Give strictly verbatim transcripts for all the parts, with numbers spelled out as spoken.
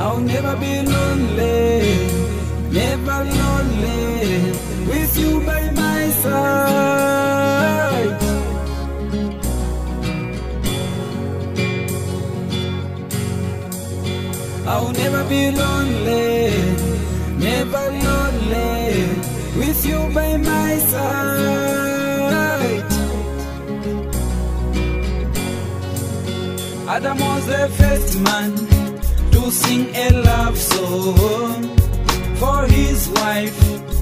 I'll never be lonely, never lonely, with you by my side. I'll never be lonely, never lonely, with you by my side. Adam was the first man to sing a love song for his wife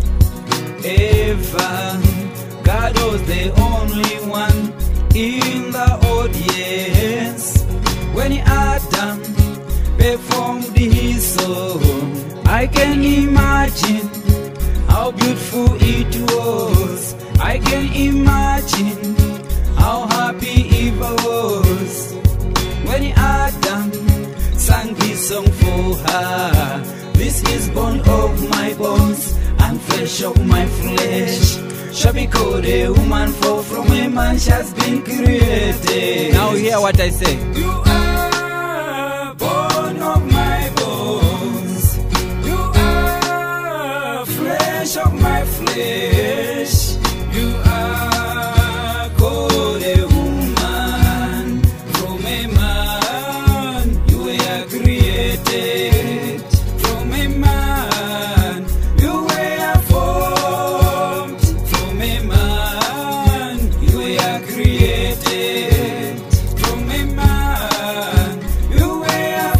Eva. God was the only one in the audience when Adam performed his song. I can imagine how beautiful it was. I can imagine how happy Eva was when Adam sang this song for her. This is bone of my bones and flesh of my flesh, shall be called a woman, for from a man she has been created. Now hear what I say. You are bone of my bones, you are flesh of my flesh, you are called a woman, from a man you were created, from a man you were formed, from a man you were created, from a man you were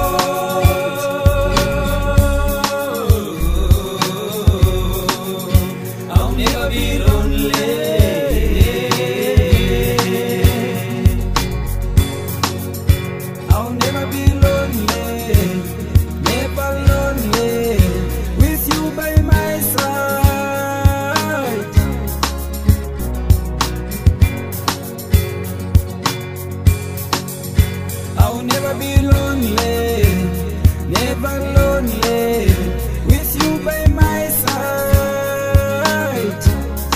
formed. I'll never be lonely, I'll never be lonely, never lonely, with you by my side. I'll never be lonely, never lonely, with you by my side.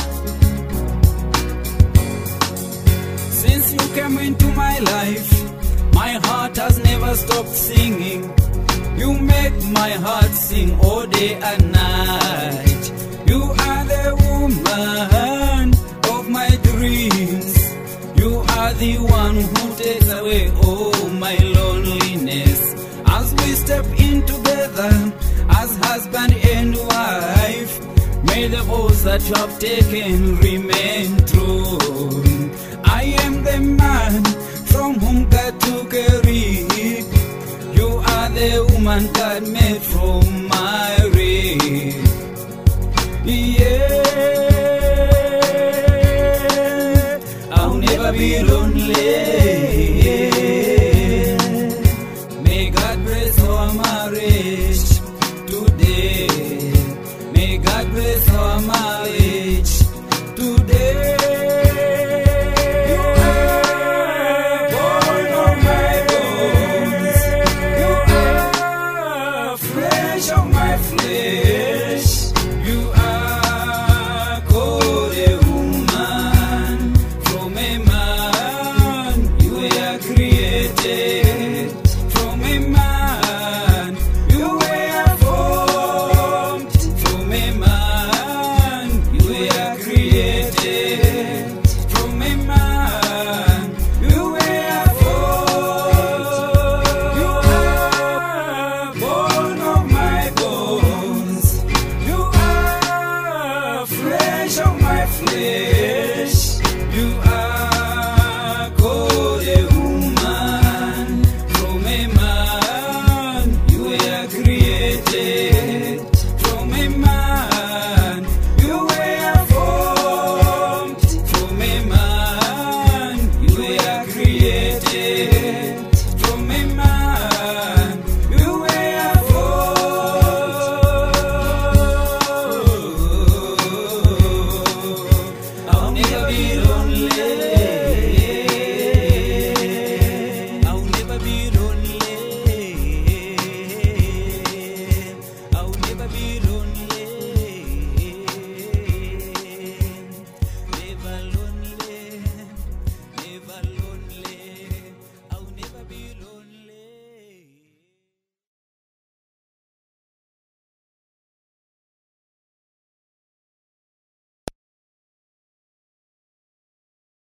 Since you came into my life, my heart has never stopped singing. You make my heart sing all day and night. You are the woman of my dreams. You are the one who takes away all my loneliness. As we step in together as husband and wife, may the vows that you have taken remain true. I am the man from whom God took a rib. You are the woman God made from my rib. Yeah, I'll never be lonely. May God bless our marriage today. May God bless our marriage today. You are bone of my bones, you are flesh of my flesh, you are called a woman, from a man you were created, from a man